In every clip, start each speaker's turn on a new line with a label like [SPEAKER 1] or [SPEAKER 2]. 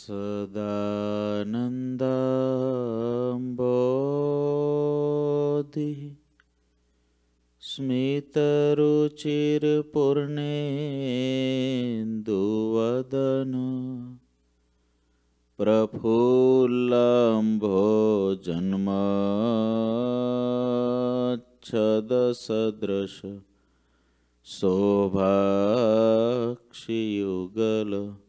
[SPEAKER 1] સદાનંદબોધિ સ્મિતરુચિરપૂર્ણેન્દુવદન પ્રફુલ્લંભોજન્મચ્છદસદૃશ શોભાક્ષિયુગલ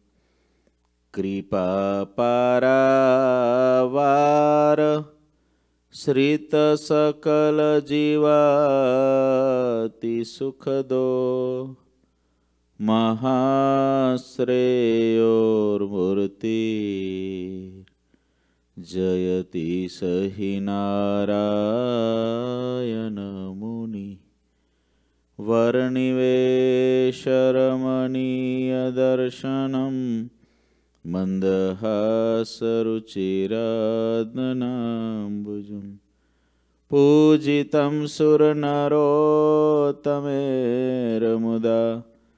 [SPEAKER 1] કૃપાપારાવાર શ્રિત સકલ જીવાતિ સુખદો મહાશ્રેયોર્મૂર્તિ જયતિ સહિ નારાયણ મુનિ વર્ણિવેશરમણીય દર્શનમ મંદહાસરુચિરાદનાંબુજમ પૂજિતં સુરનરોત્તમેર્મુદા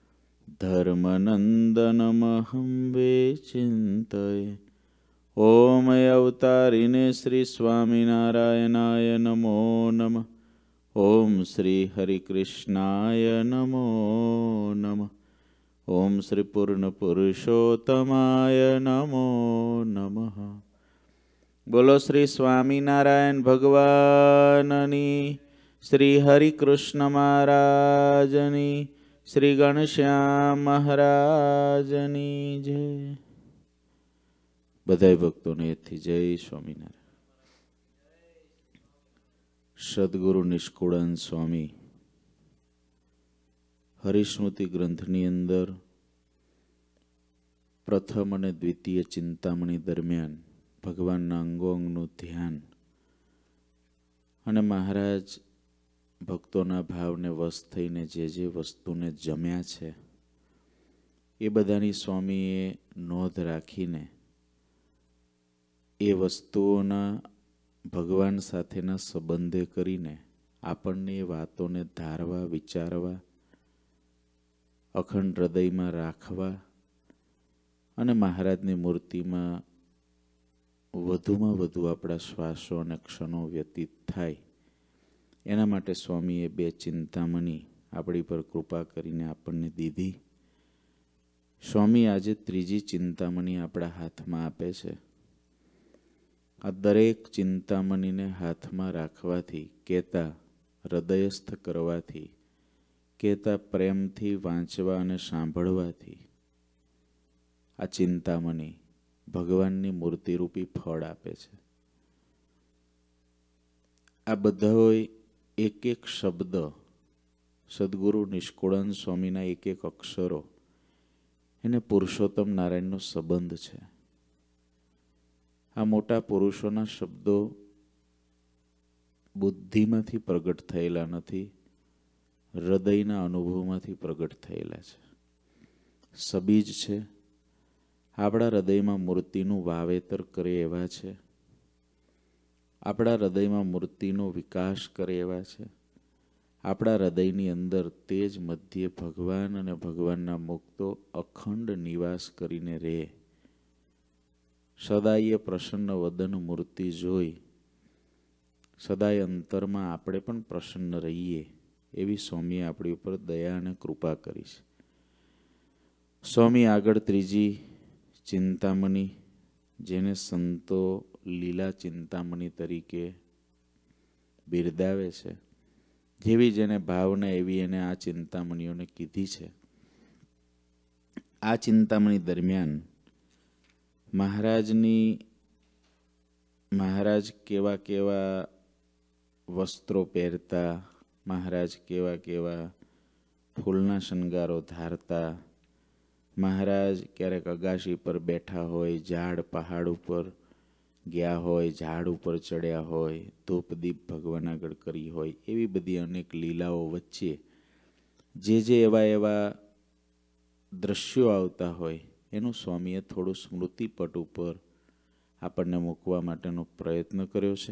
[SPEAKER 1] ધર્મનંદનમહં વિચિંતયે ઓમ અવતારિને શ્રી સ્વામિનારાયણાય નમો નમઃ. ઓમ શ્રી હરિકૃષ્ણાય નમો નમઃ. ઓમ શ્રી પૂર્ણ પુરુષોત્તમાય નમો નમઃ. બોલો શ્રી સ્વામિનારાયણ ભગવાનની, શ્રી હરિકૃષ્ણ મહારાજની, શ્રી ઘનશ્યામ મહારાજની જય. બધાય ભક્તોને એથી જય સ્વામિનારાયણ. સદગુરુ નિષ્કુળાનંદ સ્વામી હરિસ્મૃતિ ગ્રંથની અંદર પ્રથમ અને દ્વિતીય ચિંતામણી દરમિયાન ભગવાનના અંગોંગનું ધ્યાન અને મહારાજ ભક્તોના ભાવને વશ થઈને જે વસ્તુને જમ્યા છે એ બધાની સ્વામીએ નોંધ રાખીને એ વસ્તુઓના ભગવાન સાથેના સંબંધે કરીને આપણને એ વાતોને ધારવા, વિચારવા, અખંડ હૃદયમાં રાખવા અને મહારાજની મૂર્તિમાં વધુમાં વધુ આપણા શ્વાસો અને ક્ષણો વ્યતીત થાય એના માટે સ્વામીએ બે ચિંતામણી આપણી પર કૃપા કરીને આપણને દીધી. સ્વામી આજે ત્રીજી ચિંતામણી આપણા હાથમાં આપે છે. આ દરેક ચિંતામણીને હાથમાં રાખવાથી, કહેતા હૃદયસ્થ કરવાથી, કહેતા પ્રેમથી વાંચવા અને સાંભળવાથી આ ચિંતામણી ભગવાનની મૂર્તિરૂપી ફળ આપે છે. આ બધાય એક એક શબ્દ, સદગુરુ નિષ્કુળાનંદ સ્વામીના એક એક અક્ષરો એને પુરુષોત્તમ નારાયણનો સંબંધ છે. આ મોટા પુરુષોના શબ્દો બુદ્ધિમાંથી પ્રગટ થયેલા નથી, હૃદયના અનુભવમાંથી પ્રગટ થયેલા છે. સબીજ છે, આપણા હૃદયમાં મૂર્તિનું વાવેતર કરે એવા છે, આપણા હૃદયમાં મૂર્તિનો વિકાસ કરે એવા છે. આપણા હૃદયની અંદર તેજ મધ્યે ભગવાન અને ભગવાનના મુક્તો અખંડ નિવાસ કરીને રહે. સદાય પ્રસન્ન વદન મૂર્તિ જોઈ સદાય અંતરમાં આપણે પણ પ્રસન્ન રહીએ એવી સ્વામીએ આપણી ઉપર દયા અને કૃપા કરી છે. સ્વામી આગળ ત્રીજી ચિંતામણી, જેને સંતો લીલા ચિંતામણી તરીકે બિરદાવે છે, જેવી જેને ભાવના એવી એને આ ચિંતામણીઓને કીધી છે. આ ચિંતામણી દરમિયાન મહારાજ કેવા કેવા વસ્ત્રો પહેરતા, મહારાજ કેવા કેવા ફૂલના શણગારો ધારતા, મહારાજ ક્યારેક અગાશી પર બેઠા હોય, ઝાડ પહાડ ઉપર ગયા હોય, ઝાડ ઉપર ચડ્યા હોય, ધૂપ દીપ ભગવાન આગળ કરી હોય, એવી બધી અનેક લીલાઓ વચ્ચે જે એવા દ્રશ્યો આવતા હોય એનું સ્વામીએ થોડું સ્મૃતિપટ ઉપર આપણને મૂકવા માટેનો પ્રયત્ન કર્યો છે.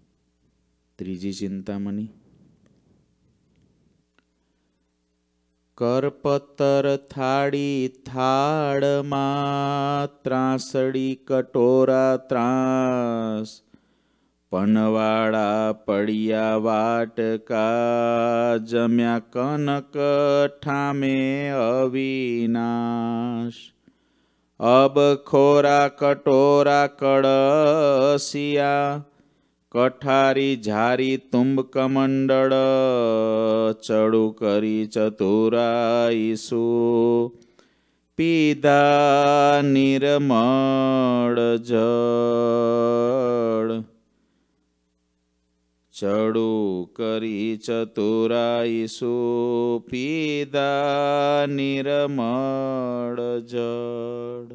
[SPEAKER 1] ત્રીજી ચિંતામણી, કરપતર થાળી થાળમાં, ત્રાસડી કટોરા ત્રાસ, પનવાળા પડ્યા વાટકા, જમ્યા કનક ઠામે અવિનાશ. અબ ખોરા કટોરા કળસિયા, કઠારી ઝારી તુંબ કમંડળ, ચડુ કરી ચતુરાઈસુ, પીધા નિર્મળ જળ. ચડુ કરી ચતુરાઈસુ, પીધા નિર્મળ જળ.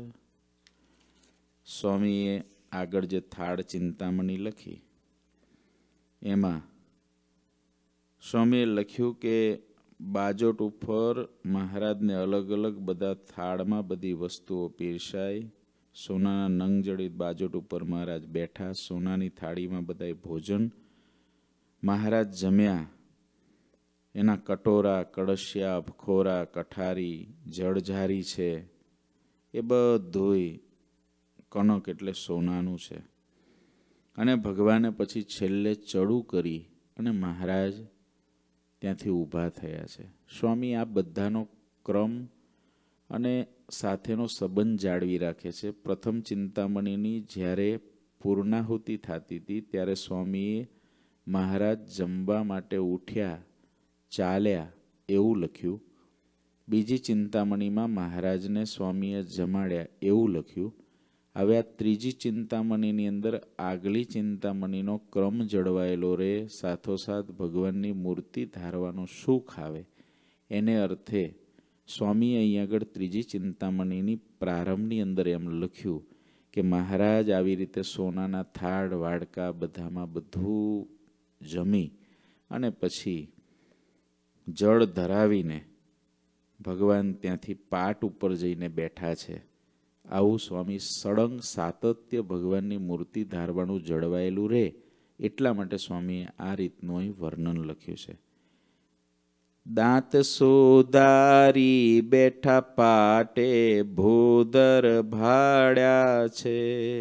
[SPEAKER 1] સ્વામીએ આગળ જે થાળ ચિંતામણી લખી એમાં સ્વામીએ લખ્યું કે બાજોટ ઉપર મહારાજને અલગ અલગ બધા થાળમાં બધી વસ્તુઓ પીરસાઈ. સોનાના નંગ જડિત બાજોટ ઉપર મહારાજ બેઠા, સોનાની થાળીમાં બધાય ભોજન. મહારાજ જમ્યા, એના કટોરા, કળશિયા, અબખોરા, કઠારી, જળઝારી છે એ બધુંય કનક એટલે સોનાનું છે. અને ભગવાને પછી છેલ્લે ચડુ કરી અને મહારાજ ત્યાંથી ઊભા થયા છે. સ્વામી આ બધાનો ક્રમ અને સાથેનો સંબંધ જાળવી રાખે છે. પ્રથમ ચિંતામણીની જ્યારે પૂર્ણાહુતિ થતી હતી ત્યારે સ્વામીએ મહારાજ જમવા માટે ઉઠ્યા, ચાલ્યા એવું લખ્યું. બીજી ચિંતામણીમાં મહારાજને સ્વામીએ જમાડ્યા એવું લખ્યું. હવે આ ત્રીજી ચિંતામણીની અંદર આગલી ચિંતામણીનો ક્રમ જળવાયેલો રહે, સાથોસાથ ભગવાનની મૂર્તિ ધારવાનો સુખ આવે, એને અર્થે સ્વામીએ અહીં આગળ ત્રીજી ચિંતામણીની પ્રારંભની અંદર એમ લખ્યું કે મહારાજ આવી રીતે સોનાના થાળ વાડકા બધામાં બધું જમી અને પછી જળ ધરાવીને ભગવાન ત્યાંથી પાટ ઉપર જઈને બેઠા છે. આવું સ્વામી સળંગ સાતત્ય ભગવાનની મૂર્તિ ધારવાનું જળવાયેલું રહે એટલા માટે સ્વામીએ આ રીતનું અહીં વર્ણન લખ્યું છે. દાંત સુધારી બેઠા પાટે, ભૂધર ભાડ્યા છે,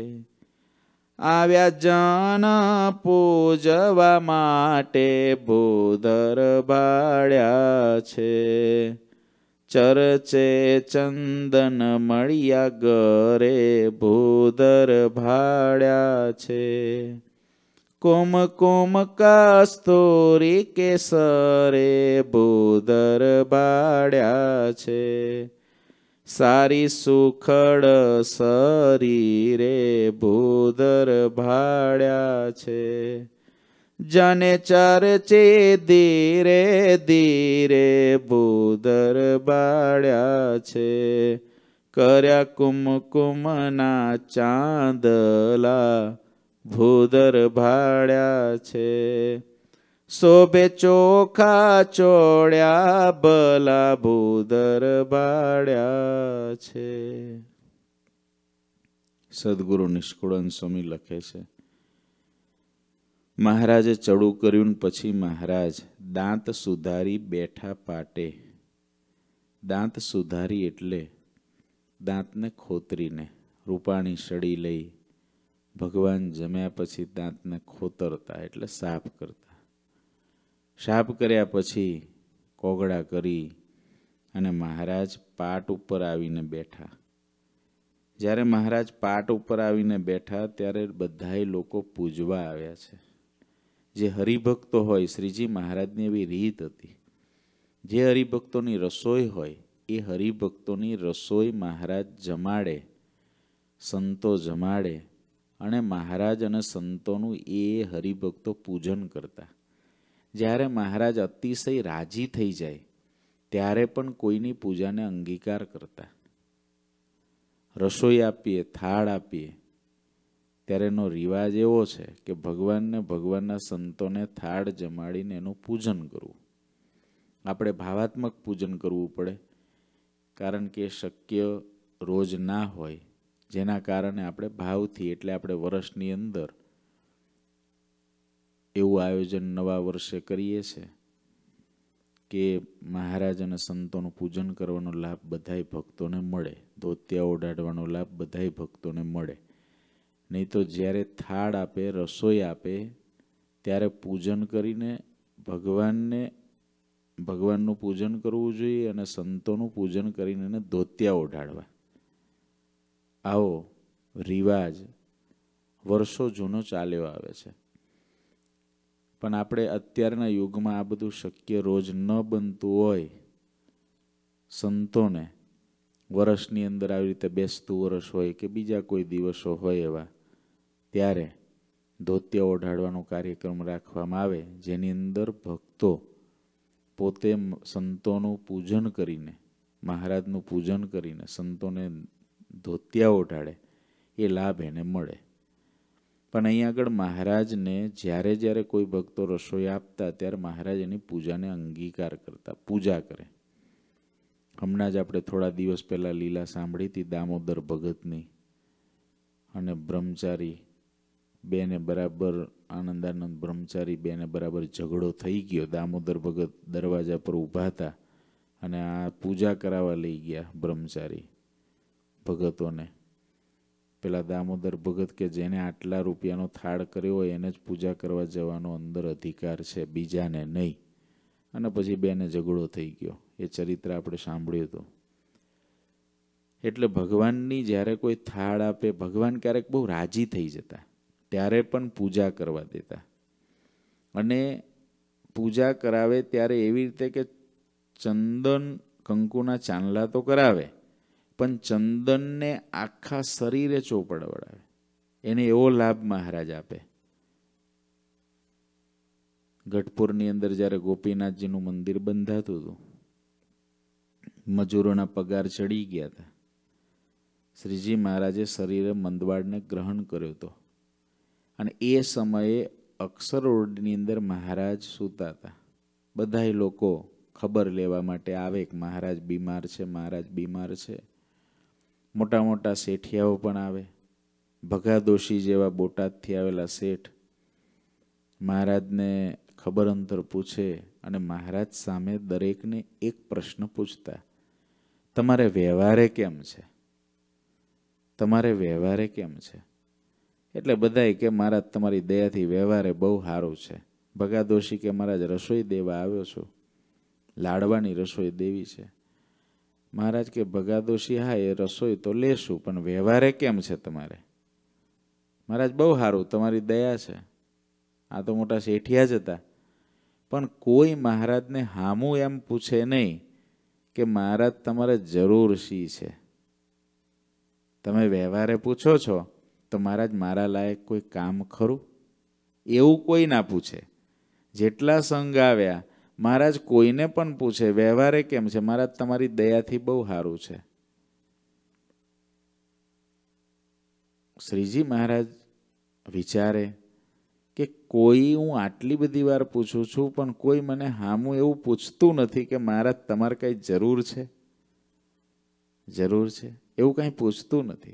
[SPEAKER 1] આવ્યા જન પૂજવા માટે, ભૂધર ભાડ્યા છે. ચર્ચે ચંદન મળ્યા ગરે, ભૂધર ભાડ્યા છે. કુમકુમ કસ્તુરી કેસરે, ભૂધર ભાડ્યા છે. સારી સુખડ શરીરે, ભૂધર ભાડ્યા છે. જને ચર્ચે ધીરે ધીરે, ભૂધર ભાડ્યા છે. કર્યા કુમકુમના ચાંદલા, ભૂધર ભાડ્યા છે. શોભે ચોખા ચોળ્યા ભલા, ભૂધર ભાડ્યા છે. સદગુરુ નિષ્કુળાનંદ સ્વામી લખે છે, મહારાજે ચડુ કર્યું પછી મહારાજ દાંત સુધારી બેઠા પાટે. દાંત સુધારી એટલે દાંતને ખોતરીને રૂપાણી સળી લઈ ભગવાન જમ્યા પછી દાંતને ખોતરતા એટલે સાફ કરતા. સાફ કર્યા પછી કોગળા કરી અને મહારાજ પાટ ઉપર આવીને બેઠા. જ્યારે મહારાજ પાટ ઉપર આવીને બેઠા ત્યારે બધાય લોકો પૂજવા આવ્યા છે. જે હરિભક્તો હોય, શ્રીજી મહારાજની એવી રીત હતી, જે હરિભક્તોની રસોઈ હોય એ હરિભક્તોની રસોઈ મહારાજ જમાડે, સંતો જમાડે અને મહારાજ અને સંતોનું એ હરિભક્તો પૂજન કરતા. જ્યારે મહારાજ અતિશય રાજી થઈ જાય ત્યારે પણ કોઈની પૂજાને અંગીકાર કરતા. રસોઈ આપીએ, થાળ આપીએ ત્યારે એનો રિવાજ એવો છે કે ભગવાનને, ભગવાનના સંતોને થાળ જમાડીને એનું પૂજન કરવું. આપણે ભાવાત્મક પૂજન કરવું પડે, કારણ કે શક્ય રોજ ના હોય, જેના કારણે આપણે ભાવથી, એટલે આપણે વર્ષની અંદર એવું આયોજન નવા વર્ષે કરીએ છીએ કે મહારાજ અને સંતોનું પૂજન કરવાનો લાભ બધાય ભક્તોને મળે, ધોતિયા ઓઢાડવાનો લાભ બધાય ભક્તોને મળે. નહીં તો જ્યારે થાળ આપે, રસોઈ આપે, ત્યારે પૂજન કરીને ભગવાનનું પૂજન કરવું જોઈએ અને સંતોનું પૂજન કરીને એને ધોતિયા ઓઢાડવા. આવો રિવાજ વર્ષો જૂનો ચાલ્યો આવે છે. પણ આપણે અત્યારના યુગમાં આ બધું શક્ય રોજ ન બનતું હોય, સંતોને વર્ષની અંદર આવી રીતે બેસતું વર્ષ હોય કે બીજા કોઈ દિવસો હોય એવા, ત્યારે ધોતિયા ઓઢાડવાનો કાર્યક્રમ રાખવામાં આવે, જેની અંદર ભક્તો પોતે સંતોનું પૂજન કરીને, મહારાજનું પૂજન કરીને સંતોને ધોતિયા ઓઢાડે, એ લાભ એને મળે. પણ અહીં આગળ મહારાજને જ્યારે જ્યારે કોઈ ભક્તો રસોઈ આપતા ત્યારે મહારાજ એની પૂજાને અંગીકાર કરતા, પૂજા કરે. હમણાં જ આપણે થોડા દિવસ પહેલાં લીલા સાંભળી હતી દામોદર ભગતની, અને બ્રહ્મચારી બેને બરાબર, આનંદાનંદ બ્રહ્મચારી બેને બરાબર ઝઘડો થઈ ગયો. દામોદર ભગત દરવાજા પર ઊભા હતા અને આ પૂજા કરાવવા લઈ ગયા બ્રહ્મચારી ભગતોને. પેલા દામોદર ભગત કે જેને આટલા રૂપિયાનો થાળ કર્યો હોય એને જ પૂજા કરવા જવાનો અંદર અધિકાર છે, બીજાને નહીં. અને પછી બેને ઝઘડો થઈ ગયો. એ ચરિત્ર આપણે સાંભળ્યું હતું. એટલે ભગવાનની જ્યારે કોઈ થાળ આપે, ભગવાન ક્યારેક બહુ રાજી થઈ જતા, ત્યારે પણ પૂજા કરવા દેતા. અને પૂજા કરાવે ત્યારે એવી રીતે કે ચંદન કંકુના ચાંદલા તો કરાવે, પણ ચંદનને આખા શરીરે ચોપડવડાવે. એને એવો લાભ મહારાજ આપે. ગઢપુરની અંદર જ્યારે ગોપીનાથજીનું મંદિર બંધાતું હતું, મજૂરોના પગાર ચડી ગયા હતા, શ્રીજી મહારાજે શરીરે મંદવાડને ગ્રહણ કર્યો હતો. અને એ સમયે અક્ષરઓરડની અંદર મહારાજ સૂતા હતા. બધાય લોકો ખબર લેવા માટે આવે કે મહારાજ બીમાર છે, મહારાજ બીમાર છે. મોટા મોટા શેઠિયાઓ પણ આવે. ભગાદોશી જેવા બોટાદથી આવેલા શેઠ મહારાજને ખબર અંતર પૂછે અને મહારાજ સામે દરેકને એક પ્રશ્ન પૂછતા, તમારે વ્યવહારે કેમ છે? તમારે વ્યવહારે કેમ છે? એટલે બધાય કે મહારાજ તમારી દયાથી વ્યવહારે બહુ સારું છે. ભગાદોશી કે મહારાજ રસોઈ દેવા આવ્યો છું, લાડવાની રસોઈ દેવી છે. મહારાજ કે ભગાદોશી હા એ રસોઈ તો લેશું, પણ વ્યવહારે કેમ છે તમારે? મહારાજ બહુ સારું, તમારી દયા છે. આ તો મોટા શેઠિયા જ હતા. પણ કોઈ મહારાજને હામું એમ પૂછે નહીં કે મહારાજ તમારે જરૂર શી છે. તમે વ્યવહારે પૂછો છો તો મહારાજ મારા લાયક કોઈ કામ ખરું? એવું કોઈ ના પૂછે. જેટલા સંઘ આવ્યા મહારાજ કોઈને પણ પૂછે વ્યવહારે કેમ છે? મહારાજ તમારી દયાથી બહુ સારું છે. શ્રીજી મહારાજ વિચારે કે કોઈ હું આટલી બધી વાર પૂછું છું પણ કોઈ મને હામું એવું પૂછતું નથી કે મહારાજ તમારે કઈ જરૂર છે, જરૂર છે, એવું કંઈ પૂછતું નથી.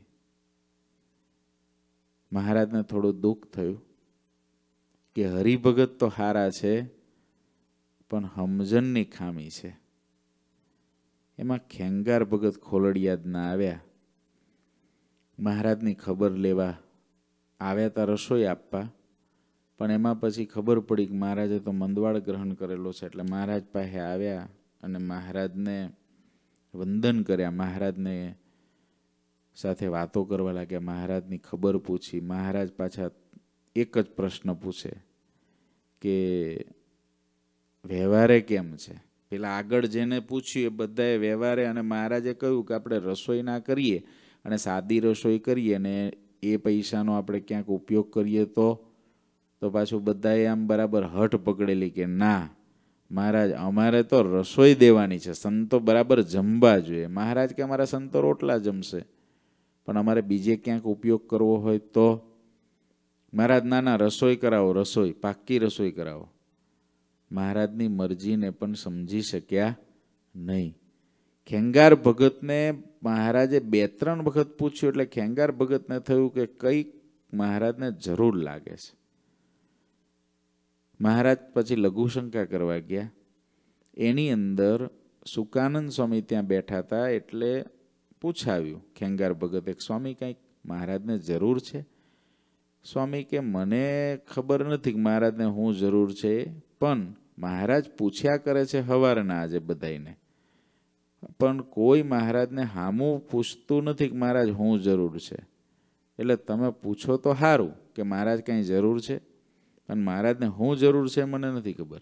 [SPEAKER 1] મહારાજને થોડું દુઃખ થયું કે હરિભગત તો હારા છે પણ સમજણની ખામી છે. એમાં ખેંગાર ભગત ખોલડિયાદના આવ્યા. મહારાજની ખબર લેવા આવ્યા હતા, રસોઈ આપવા. પણ એમાં પછી ખબર પડી કે મહારાજે તો મંદવાડ ગ્રહણ કરેલો છે. એટલે મહારાજ પાસે આવ્યા અને મહારાજને વંદન કર્યા, મહારાજને સાથે વાતો કરવા લાગ્યા, મહારાજની ખબર પૂછી. મહારાજ પાછા એક જ પ્રશ્ન પૂછે કે વ્યવહારે કેમ છે? પેલા આગળ જેને પૂછ્યું એ બધાએ વ્યવહારે, અને મહારાજે કહ્યું કે આપણે રસોઈ ના કરીએ અને સાદી રસોઈ કરીએ ને એ પૈસાનો આપણે ક્યાંક ઉપયોગ કરીએ તો પાછું બધાએ આમ બરાબર હઠ પકડેલી કે ના મહારાજ અમારે તો રસોઈ દેવાની છે, સંતો બરાબર જમવા જોઈએ. મહારાજ કે અમારા સંતો રોટલા જમશે, પણ અમારે બીજે ક્યાંક ઉપયોગ કરવો હોય તો? મહારાજ ના ના રસોઈ કરાવો, રસોઈ પાક્કી રસોઈ કરાવો. મહારાજની મરજીને પણ સમજી શક્યા નહીં. ખેંગાર ભગતને મહારાજે 2-3 વખત પૂછ્યું એટલે ખેંગાર ભગતને થયું કે કંઈક મહારાજને જરૂર લાગે છે. મહારાજ પછી લઘુશંકા કરવા ગયા એની અંદર સુકાનંદ સ્વામી ત્યાં બેઠા હતા એટલે પૂછાવ્યું ખેંગાર ભગતે, સ્વામી કંઈક મહારાજને જરૂર છે? સ્વામી કે મને ખબર નથી કે મહારાજને શું જરૂર છે, પણ મહારાજ પૂછ્યા કરે છે હવારના આજે બધાને, પણ કોઈ મહારાજને હામું પૂછતું નથી કે મહારાજ શું જરૂર છે. એટલે તમે પૂછો તો સારું કે મહારાજ કંઈ જરૂર છે, પણ મહારાજને શું જરૂર છે મને નથી ખબર.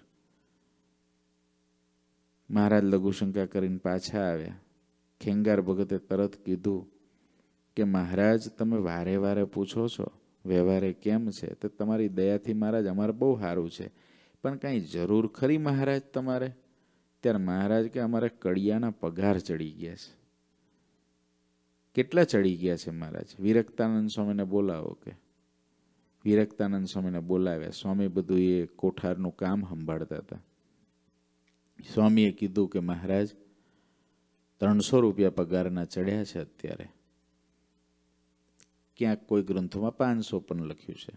[SPEAKER 1] મહારાજ લઘુશંકા કરીને પાછા આવ્યા. ખેંગાર ભગતે તરત કીધું કે મહારાજ તમે વારે વારે પૂછો છો વ્યવહારે કેમ છે, તો તમારી દયાથી મહારાજ અમારે બહુ સારું છે, પણ કાંઈ જરૂર ખરી મહારાજ તમારે? ત્યારે મહારાજ કે અમારે કડિયાના પગાર ચડી ગયા છે. કેટલા ચડી ગયા છે મહારાજ? વિરક્તાનંદ સ્વામીને બોલાવો કે. વિરક્તાનંદ સ્વામીને બોલાવ્યા. સ્વામી બધું એ કોઠારનું કામ સંભાળતા હતા. સ્વામીએ કીધું કે મહારાજ 300 રૂપિયા પગારના ચડ્યા છે અત્યારે. ક્યાંક કોઈ ગ્રંથોમાં 500 પણ લખ્યું છે.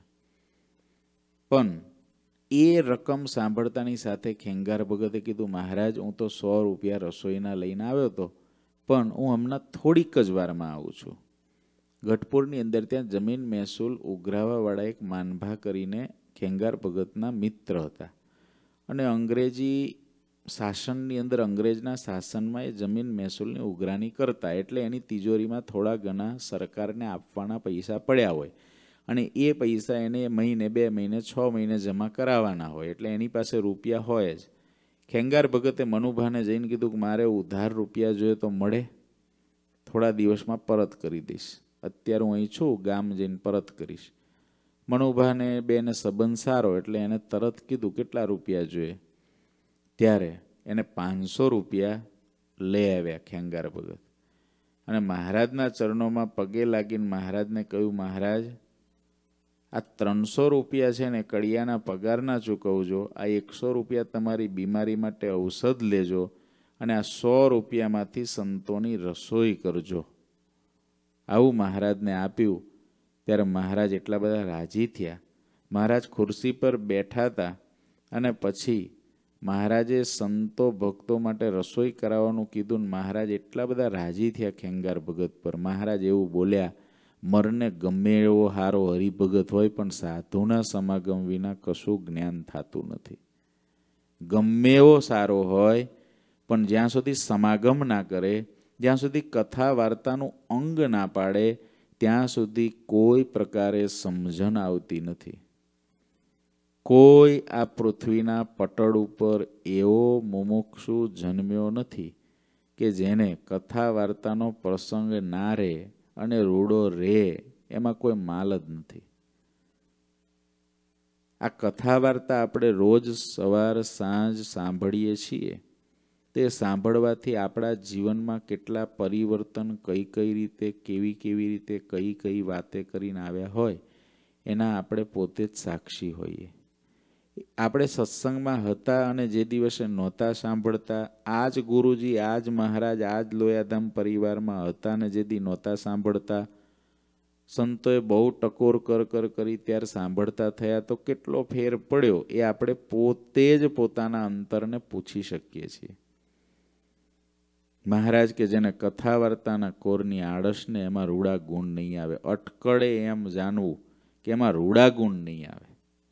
[SPEAKER 1] પણ એ રકમ સાંભળતાની સાથે ખેંગાર ભગતે કીધું મહારાજ હું તો 100 રૂપિયા રસોઈના લઈને આવ્યો હતો, પણ હું હમણાં થોડીક જ વારમાં આવું છું. ગઢપુરની અંદર ત્યાં જમીન મહેસૂલ ઉઘરાવાવાળા એક માનભા કરીને ખેંગાર ભગતના મિત્ર હતા, અને અંગ્રેજી શાસનની અંદર અંગ્રેજના શાસનમાં એ જમીન મહેસૂલની ઉઘરાણી કરતા, એટલે એની તિજોરીમાં થોડા ઘણા સરકારને આપવાના પૈસા પડ્યા હોય, અને એ પૈસા એને મહિને 2 મહિને 6 મહિને જમા કરાવવાના હોય, એટલે એની પાસે રૂપિયા હોય જ. ખેંગાર ભગતે મનુભાને જઈને કીધું કે મારે ઉધાર રૂપિયા જોઈએ તો મળે? થોડા દિવસમાં પરત કરી દઈશ, અત્યારે હું અહીં છું, ગામ જઈને પરત કરીશ. મનુભાને બેને સંબંધ સારો એટલે એને તરત કીધું કેટલા રૂપિયા જોઈએ. ત્યારે એને 500 રૂપિયા લઈ આવ્યા ખેંગાર ભગત, અને મહારાજના ચરણોમાં પગે લાગીને મહારાજને કહ્યું મહારાજ આ 300 રૂપિયા છે ને કડિયાના પગારના ચૂકવજો, આ 100 રૂપિયા તમારી બીમારી માટે ઔષધ લેજો, અને આ 100 રૂપિયામાંથી સંતોની રસોઈ કરજો. આવું મહારાજને આપ્યું. ત્યારે મહારાજ એટલા બધા રાજી થયા. મહારાજ ખુરશી પર બેઠા હતા, અને પછી મહારાજે સંતો ભક્તો માટે રસોઈ કરાવવાનું કીધું, ને મહારાજ એટલા બધા રાજી થયા ખેંગાર ભગત પર. મહારાજ એવું બોલ્યા, મરને ગમે એવો હારો હરિભગત હોય પણ સાધુના સમાગમ વિના કશું જ્ઞાન થતું નથી. ગમે એવો સારો હોય પણ જ્યાં સુધી સમાગમ ના કરે, જ્યાં સુધી કથા વાર્તાનું અંગ ના પાડે, ત્યાં સુધી કોઈ પ્રકારે સમજણ આવતી નથી. કોઈ આ પૃથ્વીના પટળ ઉપર એવો મુમુક્ષુ જન્મ્યો નથી કે જેને કથા વાર્તાનો પ્રસંગ ના રહે અને રૂડો રહે, એમાં કોઈ માલ જ નથી. આ કથા વાર્તા આપણે રોજ સવાર સાંજ સાંભળીએ છીએ, તે સાંભળવાથી આપણા જીવનમાં કેટલા પરિવર્તન કઈ કઈ રીતે કેવી રીતે કઈ વાતે કરીને આવ્યા હોય, એના આપણે પોતે જ સાક્ષી હોઈએ. આપણે સત્સંગમાં હતા અને જે દિવસે નહોતા સાંભળતા, આ જ ગુરુજી, આ જ મહારાજ, આ જ લોયાધામ પરિવારમાં હતા અને જે દી નહોતા સાંભળતા, સંતોએ બહુ ટકોર કર કરી ત્યારે સાંભળતા થયા, તો કેટલો ફેર પડ્યો એ આપણે પોતે જ પોતાના અંતરને પૂછી શકીએ છીએ. મહારાજ કે જેને કથા વાર્તાના કોરની આળસને એમાં રૂડા ગુણ નહીં આવે, અટકળે એમ જાણવું કે એમાં રૂડા ગુણ નહીં આવે.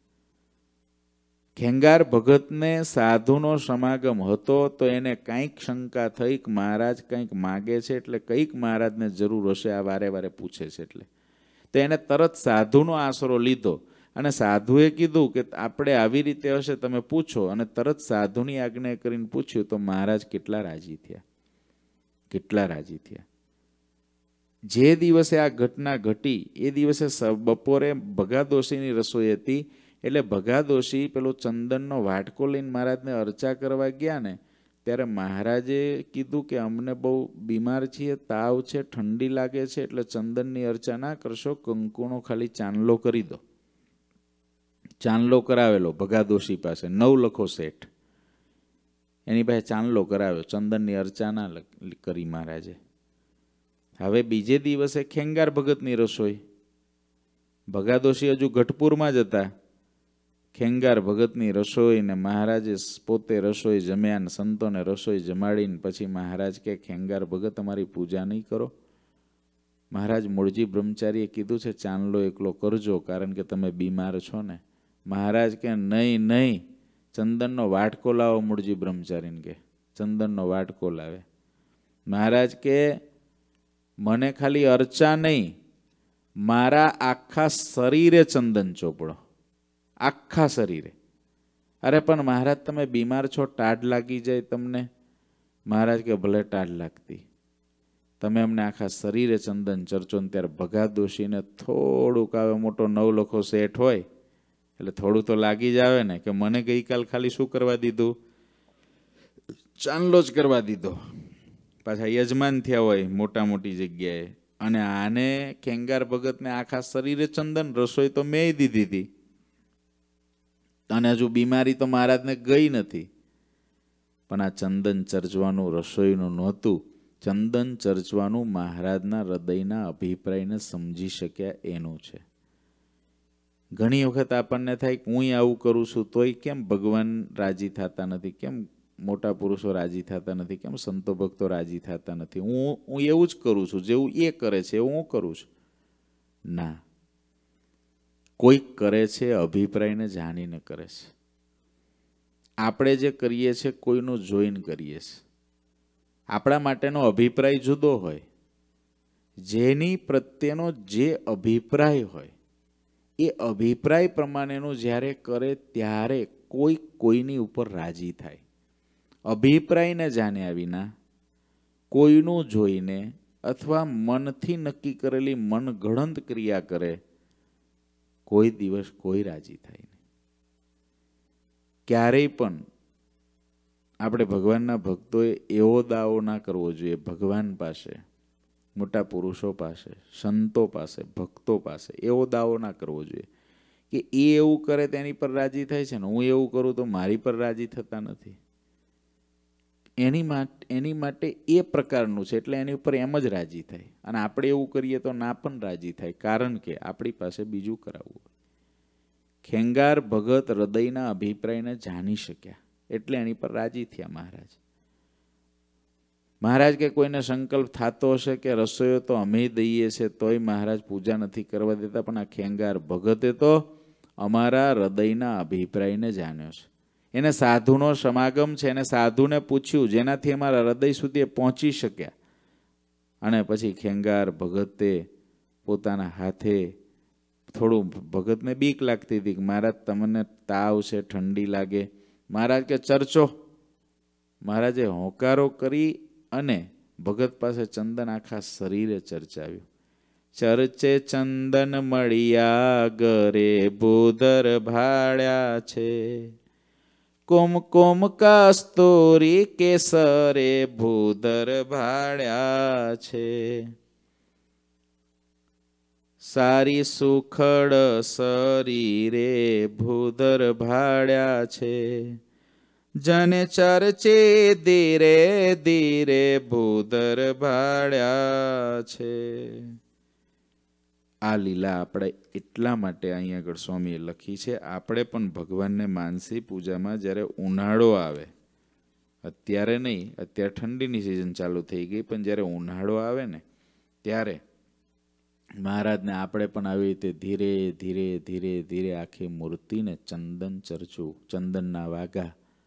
[SPEAKER 1] ખેંગાર ભગતને સાધુનો સમાગમ હતો તો એને કંઈક શંકા થઈ કે મહારાજ કંઈક માગે છે, એટલે કંઈક મહારાજને જરૂર હશે, આ વારે વારે પૂછે છે, એટલે તો એને તરત સાધુનો આશરો લીધો, અને સાધુએ કીધું કે આપણે આવી રીતે હશે તમે પૂછો, અને તરત સાધુની આજ્ઞા કરીને પૂછ્યું તો મહારાજ કેટલા રાજી થયા, કેટલા રાજી થયા. જે દિવસે આ ઘટના ઘટી એ દિવસે બપોરે ભગાદોશીની રસોઈ હતી, એટલે ભગાદોશી પેલો ચંદનનો વાટકો લઈને મહારાજને અર્ચા કરવા ગયા ને, ત્યારે મહારાજે કીધું કે અમને બહુ બીમાર છીએ, તાવ છે, ઠંડી લાગે છે, એટલે ચંદનની અર્ચા ના કરશો, કંકુનો ખાલી ચાંદલો કરી દો. ચાંદલો કરાવેલો ભગાદોશી પાસે, 9 લખો શેઠ, એની પાસે ચાંદલો કરાવ્યો, ચંદનની અર્ચા ના કરી મહારાજે. હવે બીજે દિવસે ખેંગાર ભગતની રસોઈ. ભગાદોશી હજુ ગઢપુરમાં જ હતા, ખેંગાર ભગતની રસોઈ ને મહારાજે પોતે રસોઈ જમ્યા ને સંતોને રસોઈ જમાડીને પછી મહારાજ કે ખેંગાર ભગત અમારી પૂજા નહીં કરો? મહારાજ મૂળજી બ્રહ્મચારીએ કીધું છે ચાંદલો એકલો કરજો કારણ કે તમે બીમાર છો ને. મહારાજ કે નહીં નહીં, ચંદનનો વાટકો લાવો. મૂળજી બ્રહ્મચારીને કે ચંદનનો વાટકો લાવે. મહારાજ કે મને ખાલી અર્ચા નહીં, મારા આખા શરીરે ચંદન ચોપડો, આખા શરીરે. અરે પણ મહારાજ તમે બીમાર છો, ટાઢ લાગી જાય તમને. મહારાજ કે ભલે ટાઢ લાગતી, તમે અમને આખા શરીરે ચંદન ચર્ચો. ને ત્યારે ભગા દોશીને થોડુંક આવે, મોટો નવલખો શેઠ હોય એટલે થોડું તો લાગી જ આવે ને કે મને ગઈકાલ ખાલી શું કરવા દીધું? ચાંદલો જ કરવા દીધો. પાછા યજમાન થયા હોય મોટા મોટી જગ્યાએ, અને આને ખેંગાર ભગતને આખા શરીરે ચંદન, રસોઈ તો મેં દીધી હતી અને હજુ બીમારી તો મહારાજને ગઈ નથી. પણ આ ચંદન ચર્ચવાનું રસોઈનું નહોતું, ચંદન ચર્ચવાનું મહારાજના હૃદયના અભિપ્રાયને સમજી શક્યા એનું છે. ઘણી વખત આપણને થાય કે હું આવું કરું છું તોય કેમ ભગવાન રાજી થતા નથી, કેમ મોટા પુરુષો રાજી થતા નથી, કેમ સંતો ભક્તો રાજી થતા નથી. હું એવું જ કરું છું, જેવું એ કરે છે એવું હું કરું છું. ના, કોઈક કરે છે અભિપ્રાયને જાણીને કરે છે. આપણે જે કરીએ છીએ કોઈનું જોઈને કરીએ છીએ. આપણા માટેનો અભિપ્રાય જુદો હોય. જેની પ્રત્યેનો જે અભિપ્રાય હોય એ અભિપ્રાય પ્રમાણેનું જ્યારે કરે ત્યારે કોઈની ઉપર રાજી થાય. અભિપ્રાયને જાણ્યા વિના કોઈનું જોઈને અથવા મનથી નક્કી કરેલી મનગણંત ક્રિયા કરે, કોઈ દિવસ કોઈ રાજી થાય નહીં. ક્યારેય પણ આપણે ભગવાનના ભક્તોએ એવો દાવો ના કરવો જોઈએ ભગવાન પાસે, મોટા પુરુષો પાસે, સંતો પાસે, ભક્તો પાસે એવો દાવો ના કરવો જોઈએ કે એ એવું કરે તેની પર રાજી થાય છે ને હું એવું કરું તો મારી પર રાજી થતા નથી. એની માટે એ પ્રકારનું છે એટલે એની ઉપર એમ જ રાજી થાય, અને આપણે એવું કરીએ તો ના પણ રાજી થાય, કારણ કે આપણી પાસે બીજું કરાવવું. ખેંગાર ભગત હૃદયના અભિપ્રાયને જાણી શક્યા એટલે એની પર રાજી થયા મહારાજ. મહારાજ કે કોઈને સંકલ્પ થતો હશે કે રસોઈઓ તો અમે દઈએ છે તોય મહારાજ પૂજા નથી કરવા દેતા, પણ આ ખેંગાર ભગતે તો અમારા હૃદયના અભિપ્રાયને જાણ્યો છે. એને સાધુનો સમાગમ છે, એને સાધુને પૂછ્યું જેનાથી અમારા હૃદય સુધી પહોંચી શક્યા. અને પછી ખેંગાર ભગતે પોતાના હાથે થોડું, ભગતને બીક લાગતી હતી કે મહારાજ તમને તાવ છે, ઠંડી લાગે. મહારાજ કે ચર્ચો. મહારાજે હોંકારો કરી અને ભગત પાસે ચંદન આખા શરીરે ચર્ચાવ્યું. ચર્ચે ચંદન મળ્યા ગરે ભૂધર ભાડ્યા છે, કુમકુમ કસ્તુરી કેસરે ભૂધર ભાડ્યા છે. સારી સુખડ શરીરે ભૂધર ભાડ્યા છે, જને ચર્ચે ધીરે ધીરે ભૂધર ભાડ્યા છે. આ લીલા આપણે એટલા માટે અહીં આગળ સ્વામીએ લખી છે. આપણે પણ ભગવાનને માનસી પૂજામાં જ્યારે ઉનાળો આવે, અત્યારે નહીં, અત્યારે ઠંડીની સિઝન ચાલુ થઈ ગઈ, પણ જ્યારે ઉનાળો આવે ને ત્યારે મહારાજને આપણે પણ આવી રીતે ધીરે ધીરે ધીરે ધીરે આખી મૂર્તિને ચંદન ચર્ચવું. ચંદનના વાઘા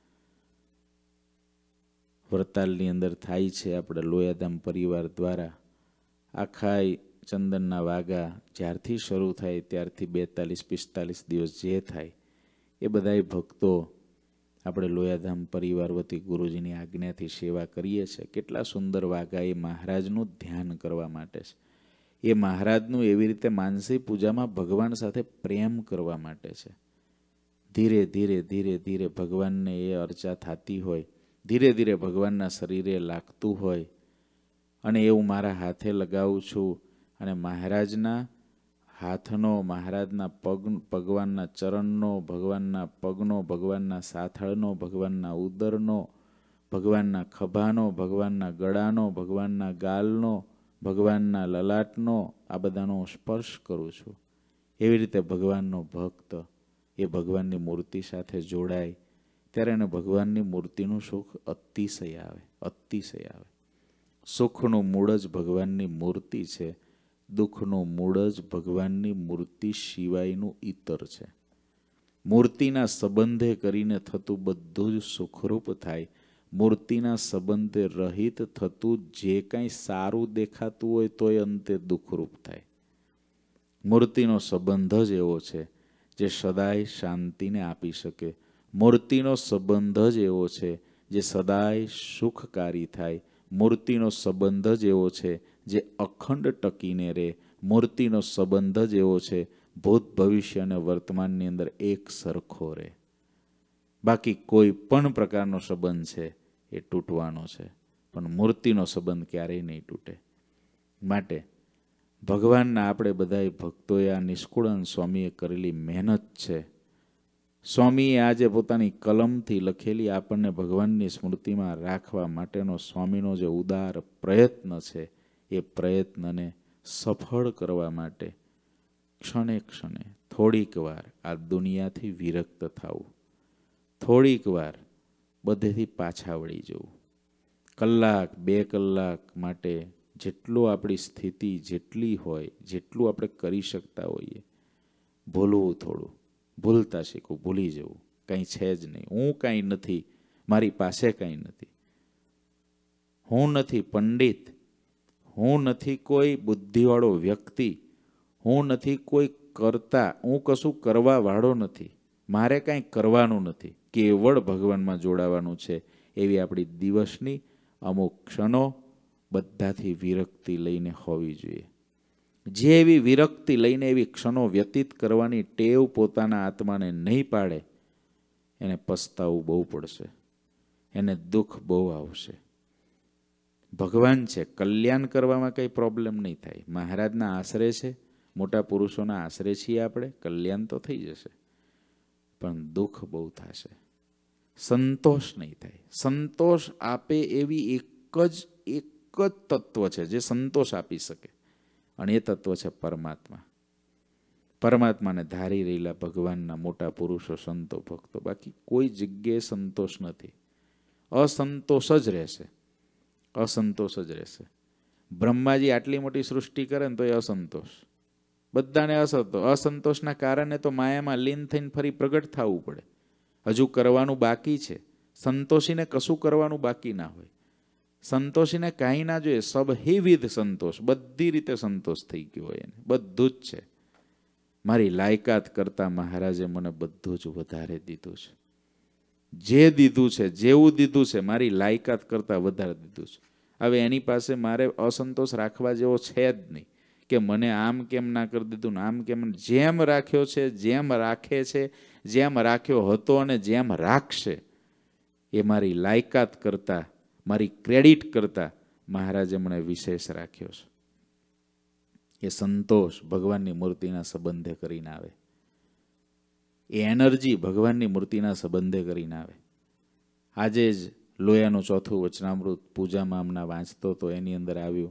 [SPEAKER 1] વરતાલની અંદર થાય છે આપણે લોયાધામ પરિવાર દ્વારા. આખા ચંદનના વાઘા જ્યારથી શરૂ થાય ત્યારથી 42-45 દિવસ જે થાય એ બધાય ભક્તો આપણે લોયાધામ પરિવાર વતી ગુરુજીની આજ્ઞાથી સેવા કરીએ છીએ. કેટલા સુંદર વાઘા એ મહારાજનું ધ્યાન કરવા માટે છે. એ મહારાજનું એવી રીતે માનસી પૂજામાં ભગવાન સાથે પ્રેમ કરવા માટે છે. ધીરે ધીરે ધીરે ધીરે ભગવાનને એ અર્ચા થતી હોય, ધીરે ધીરે ભગવાનના શરીરે લાગતું હોય, અને એવું મારા હાથે લગાવું છું અને મહારાજના હાથનો, મહારાજના ભગવાનના ચરણનો, ભગવાનના પગનો, ભગવાનના સાથળનો, ભગવાનના ઉદરનો, ભગવાનના ખભાનો, ભગવાનના ગળાનો, ભગવાનના ગાલનો, ભગવાનના લલાટનો, આ બધાનો સ્પર્શ કરું છું. એવી રીતે ભગવાનનો ભક્ત એ ભગવાનની મૂર્તિ સાથે જોડાય ત્યારે એને ભગવાનની મૂર્તિનું સુખ અતિશય આવે, અતિશય આવે. સુખનું મૂળ જ ભગવાનની મૂર્તિ છે, દુઃખનું મૂળ જ ભગવાનની મૂર્તિ સિવાયનું ઈતર છે. મૂર્તિના સંબંધે કરીને થતું બધું જ સુખરૂપ થાય. મૂર્તિના સંબંધે રહિત થતું જે કાંઈ સારું દેખાતું હોય તોય અંતે દુઃખરૂપ થાય. મૂર્તિનો સંબંધ જ એવો છે જે સદાય શાંતિને આપી શકે. મૂર્તિનો સંબંધ જ એવો છે જે સદાય સુખકારી થાય. મૂર્તિનો સંબંધ જ એવો છે જે અખંડ ટકીને રહે. મૂર્તિનો સંબંધ જ એવો છે ભૂત ભવિષ્ય અને વર્તમાનની અંદર એક સરખો રહે. બાકી કોઈ પણ પ્રકારનો સંબંધ છે એ તૂટવાનો છે, પણ મૂર્તિનો સંબંધ ક્યારેય નહીં તૂટે. માટે ભગવાનના આપણે બધાય ભક્તોએ આ નિષ્કુળાનંદ સ્વામીએ કરેલી મહેનત છે. સ્વામીએ આજે પોતાની કલમથી લખેલી આપણને ભગવાનની સ્મૃતિમાં રાખવા માટેનો સ્વામીનો જે ઉદાર પ્રયત્ન છે, એ પ્રયત્નને સફળ કરવા માટે ક્ષણે ક્ષણે થોડીક વાર આ દુનિયાથી વિરક્ત થવું, થોડીક વાર બધેથી પાછા વળી જવું. કલાક 2 કલાક માટે જેટલું આપણી સ્થિતિ જેટલી હોય, જેટલું આપણે કરી શકતા હોઈએ, ભૂલવું થોડું, ભૂલતા શીખવું, ભૂલી જવું. કંઈ છે જ નહીં, હું કાંઈ નથી, મારી પાસે કંઈ નથી, હું નથી પંડિત, હું નથી કોઈ બુદ્ધિવાળો વ્યક્તિ, હું નથી કોઈ કરતા, હું કશું કરવા વાળો નથી, મારે કાંઈ કરવાનું નથી, કેવળ ભગવાનમાં જોડાવાનું છે. એવી આપણી દિવસની અમુક ક્ષણો બધાથી વિરક્તિ લઈને હોવી જોઈએ. જે એવી વિરક્તિ લઈને એવી ક્ષણો વ્યતીત કરવાની ટેવ પોતાના આત્માને નહીં પાડે, એને પસ્તાવું બહુ પડશે, એને દુઃખ બહુ આવશે. ભગવાન છે, કલ્યાણ કરવામાં કંઈ પ્રોબ્લેમ નહીં થાય. મહારાજના આશરે છે, મોટા પુરુષોના આશરે છીએ આપણે, કલ્યાણ તો થઈ જશે, પણ દુઃખ બહુ થશે, સંતોષ નહીં થાય. સંતોષ આપે એવી એક જ તત્વ છે જે સંતોષ આપી શકે, અને એ તત્વ છે પરમાત્મા. પરમાત્માને ધારી રહેલા ભગવાનના મોટા પુરુષો, સંતો, ભક્તો, બાકી કોઈ જગ્યાએ સંતોષ નથી. અસંતોષ જ રહેશે, અસંતોષ જ રહેશે. બ્રહ્માજી આટલી મોટી સૃષ્ટિ કરે ને તો એ અસંતોષ, બધાને અસંતોષના કારણે તો માયામાં લીન થઈને ફરી પ્રગટ થવું પડે. હજુ કરવાનું બાકી છે. સંતોષીને કશું કરવાનું બાકી ના હોય. સંતોષીને કાંઈ ના જોઈએ, સબ હિવિધ સંતોષ, બધી રીતે સંતોષ થઈ ગયો હોય એને, બધું જ છે. મારી લાયકાત કરતાં મહારાજે મને બધું જ વધારે દીધું છે. જે દીધું છે, જેવું દીધું છે, મારી લાયકાત કરતાં વધારે દીધું છે. હવે એની પાસે મારે અસંતોષ રાખવા જેવો છે જ નહીં કે મને આમ કેમ ના કરી દીધું ને આમ કેમ. જેમ રાખ્યો છે, જેમ રાખે છે, જેમ રાખ્યો હતો અને જેમ રાખશે, એ મારી લાયકાત કરતાં, મારી ક્રેડિટ કરતાં મહારાજે મને વિશેષ રાખ્યો છે. એ સંતોષ ભગવાનની મૂર્તિના સંબંધે કરીને આવે, એ એનર્જી ભગવાનની મૂર્તિના સંબંધે કરીને આવે. આજે જ લોયાનું 4થું વચનામૃત પૂજામાં હમણાં વાંચતો તો એની અંદર આવ્યું,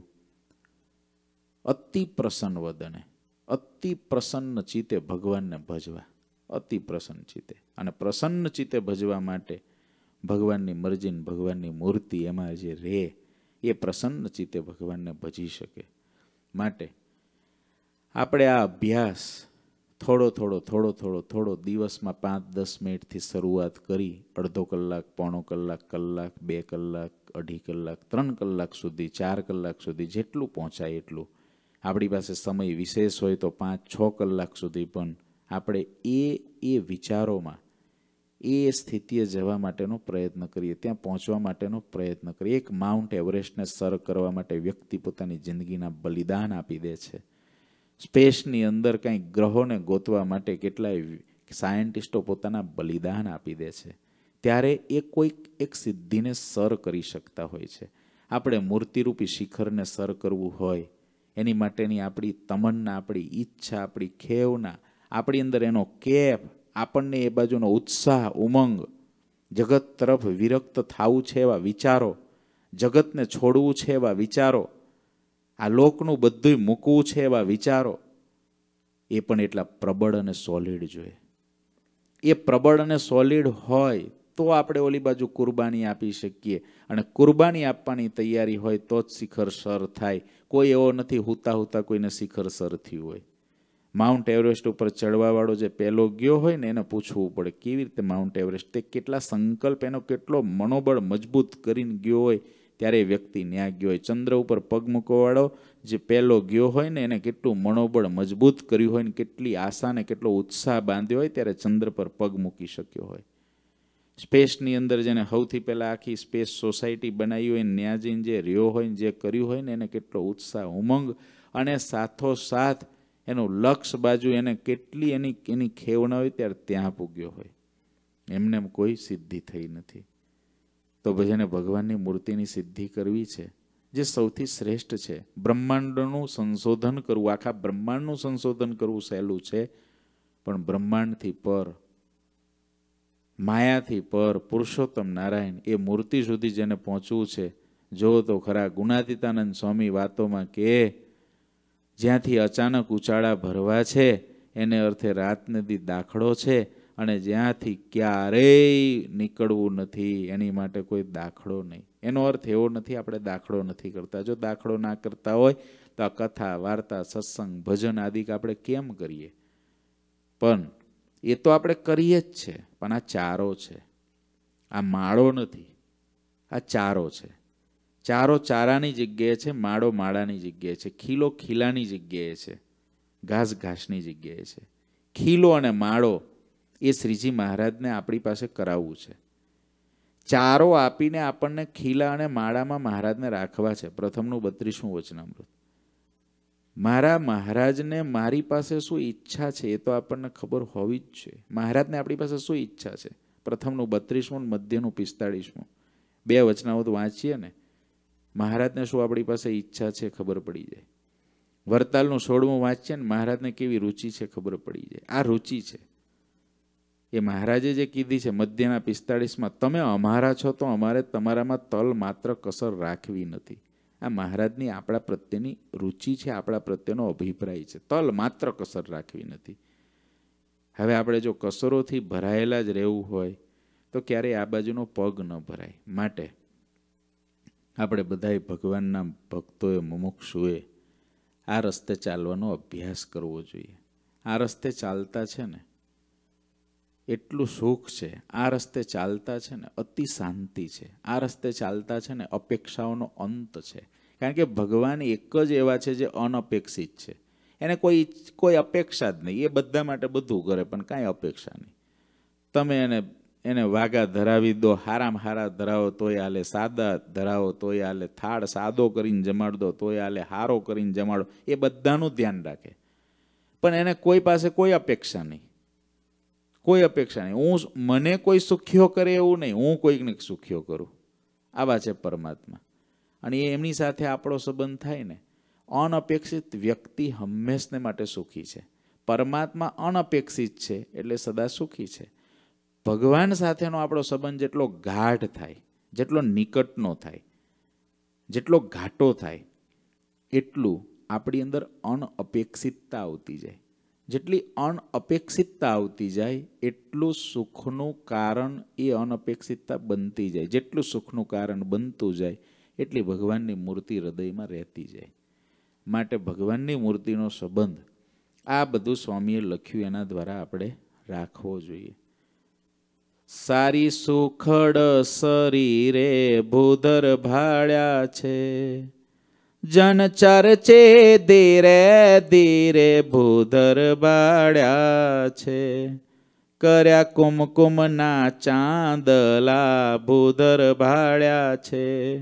[SPEAKER 1] અતિ પ્રસન્ન વદને, અતિ પ્રસન્ન ચિત્તે ભગવાનને ભજવા, અતિ પ્રસન્ન ચિત્તે. અને પ્રસન્ન ચિત્તે ભજવા માટે ભગવાનની મરજીને ભગવાનની મૂર્તિ એમાં જે રહે, એ પ્રસન્ન ચિત્તે ભગવાનને ભજી શકે. માટે આપણે આ અભ્યાસ થોડો દિવસમાં 5-10 મિનિટથી શરૂઆત કરી, અડધો કલાક, પોણો કલાક, કલાક, 2 કલાક, 2.5 કલાક, 3 કલાક સુધી, 4 કલાક સુધી, જેટલું પહોંચાય એટલું. આપણી પાસે સમય વિશેષ હોય તો 5-6 કલાક સુધી પણ આપણે એ વિચારોમાં, એ સ્થિતિએ જવા માટેનો પ્રયત્ન કરીએ, ત્યાં પહોંચવા માટેનો પ્રયત્ન કરીએ. એક માઉન્ટ એવરેસ્ટને સર કરવા માટે વ્યક્તિ પોતાની જિંદગીના બલિદાન આપી દે છે. સ્પેસની અંદર કંઈક ગ્રહોને ગોતવા માટે કેટલાય સાયન્ટિસ્ટો પોતાના બલિદાન આપી દે છે. ત્યારે એ કોઈક એક સિદ્ધિને સર કરી શકતા હોય છે. આપણે મૂર્તિરૂપી શિખરને સર કરવું હોય, એની માટેની આપણી તમન્ના, આપણી ઈચ્છા, આપણી ખેવના, આપણી અંદર એનો કેપ, આપણને એ બાજુનો ઉત્સાહ, ઉમંગ, જગત તરફ વિરક્ત થવું છે એવા વિચારો, જગતને છોડવું છે એવા વિચારો, આ લોકનું બધું મૂકવું છે એવા વિચારો, એ પણ એટલા પ્રબળ અને સોલિડ જોઈએ. એ પ્રબળ અને સોલિડ હોય તો આપણે ઓલી બાજુ કુરબાની આપી શકીએ, અને કુરબાની આપવાની તૈયારી હોય તો જ શિખર સર થાય. કોઈ એવો નથી હુતા હુતા કોઈને શિખર સર થયું હોય. માઉન્ટ એવરેસ્ટ ઉપર ચડવાવાળો જે પહેલો ગયો હોય ને એને પૂછવું પડે કેવી રીતે માઉન્ટ એવરેસ્ટ, તે કેટલા સંકલ્પ, એનો કેટલો મનોબળ મજબૂત કરીને ગયો હોય ત્યારે એ વ્યક્તિ ન્યા ગયો હોય. ચંદ્ર ઉપર પગ મૂકવાવાળો જે પહેલો ગયો હોય ને એને કેટલું મનોબળ મજબૂત કર્યું હોય ને કેટલી આશા ને કેટલો ઉત્સાહ બાંધ્યો હોય ત્યારે ચંદ્ર પર પગ મૂકી શક્યો હોય. સ્પેસની અંદર જેને સૌથી પહેલાં આખી સ્પેસ સોસાયટી બનાવી હોય ને ત્યાં જઈને જે રહ્યો હોય ને જે કર્યું હોય ને એને કેટલો ઉત્સાહ, ઉમંગ અને સાથોસાથ એનું લક્ષ બાજુ એને કેટલી એની ખેવના હોય ત્યારે ત્યાં પૂગ્યો હોય. એમને કોઈ સિદ્ધિ થઈ નથી. તો જેને ભગવાનની મૂર્તિની સિદ્ધિ કરવી છે, જે સૌથી શ્રેષ્ઠ છે, બ્રહ્માંડનું સંશોધન કરવું, આખા બ્રહ્માંડનું સંશોધન કરવું સહેલું છે, પણ બ્રહ્માંડથી પર, માયાથી પર પુરુષોત્તમ નારાયણ એ મૂર્તિ સુધી જેને પહોંચવું છે, જો તો ખરા ગુણાતીતાનંદ સ્વામી વાતોમાં કે જ્યાંથી અચાનક ઉચાળા ભરવા છે એને અર્થે રાત નદી દાખલો છે, અને જ્યાંથી ક્યારેય નીકળવું નથી એની માટે કોઈ દાખલો નહીં. એનો અર્થ એવો નથી આપણે દાખલો નથી કરતા. જો દાખલો ના કરતા હોય તો આ કથા, વાર્તા, સત્સંગ, ભજન આદિ આપણે કેમ કરીએ? પણ એ તો આપણે કરીએ જ છે, પણ આ ચારો છે, આ માળો નથી, આ ચારો છે. ચારો ચારાની જગ્યાએ છે, માળો માળાની જગ્યાએ છે, ખીલો ખીલાની જગ્યાએ છે, ઘાસ ઘાસની જગ્યાએ છે. ખીલો અને માળો એ શ્રીજી મહારાજને આપણી પાસે કરાવવું છે. ચારો આપીને આપણને ખીલા અને માળામાં મહારાજને રાખવા છે. પ્રથમનું 32મું વચનામૃત. મારા મહારાજને મારી પાસે શું ઈચ્છા છે એ તો આપણને ખબર હોવી જ છે. મહારાજને આપણી પાસે શું ઈચ્છા છે? પ્રથમનું 32મું, મધ્યનું 45મું 2 વચનામૃત વાંચીએ ને, મહારાજને શું આપણી પાસે ઈચ્છા છે ખબર પડી જાય. વરતાલનું 16મું વાંચીએ ને, મહારાજને કેવી રુચિ છે ખબર પડી જાય. આ રુચિ છે એ મહારાજે જે કીધી છે મધ્યના 45માં, તમે અમારા છો તો અમારે તમારામાં તલ માત્ર કસર રાખવી નથી. આ મહારાજની આપણા પ્રત્યેની રુચિ છે, આપણા પ્રત્યેનો અભિપ્રાય છે. તલ માત્ર કસર રાખવી નથી. હવે આપણે જો કસરોથી ભરાયેલા જ રહેવું હોય તો ક્યારેય આ બાજુનો પગ ન ભરાય. માટે આપણે બધાએ ભગવાનના ભક્તોએ, મુમુક્ષુએ આ રસ્તે ચાલવાનો અભ્યાસ કરવો જોઈએ. આ રસ્તે ચાલતા છે ને એટલું સુખ છે, આ રસ્તે ચાલતા છે ને અતિ શાંતિ છે, આ રસ્તે ચાલતા છે ને અપેક્ષાઓનો અંત છે. કારણ કે ભગવાન એક જ એવા છે જે અનઅપેક્ષિત છે. એને કોઈ અપેક્ષા જ નહીં. એ બધા માટે બધું કરે પણ કાંઈ અપેક્ષા નહીં. તમે એને વાઘા ધરાવી દો, હારામાં હારા ધરાવો તોય હાલે, સાદા ધરાવો તોય હાલે, થાળ સાદો કરીને જમાડ દો તોય હાલે, હારો કરીને જમાડો, એ બધાનું ધ્યાન રાખે. પણ એને કોઈ પાસે કોઈ અપેક્ષા નહીં, કોઈ અપેક્ષા નહીં. મને કોઈ સુખ્યો કરે એવું નહીં, હું કોઈકને સુખ્યો કરું. આવા છે પરમાત્મા. અને એમની સાથે આપણો સંબંધ થાય ને, અનઅપેક્ષિત વ્યક્તિ હંમેશને માટે સુખી છે. પરમાત્મા અનઅપેક્ષિત છે એટલે સદા સુખી છે. ભગવાન સાથેનો આપણો સંબંધ જેટલો ગાઢ થાય, જેટલો નિકટનો થાય, જેટલો ઘાટો થાય, એટલું આપણી અંદર અનઅપેક્ષિતતા આવતી જાય. જેટલી અનઅપેક્ષિતતા આવતી જાય એટલું સુખનું કારણ એ અનઅપેક્ષિતતા બનતી જાય. જેટલું સુખનું કારણ બનતું જાય એટલી ભગવાનની મૂર્તિ હૃદયમાં રહેતી જાય. માટે ભગવાનની મૂર્તિનો સંબંધ આ બધું સ્વામીએ લખ્યું એના દ્વારા આપણે રાખવો જોઈએ. સારી સુખડ શરીરે ભૂધર ભાળ્યા છે, જન ચર્ચે ધીરે ધીરે ભૂધર બાળ્યા છે, કર્યા કુમકુમના ચાંદલા ભૂધર ભાળ્યા છે,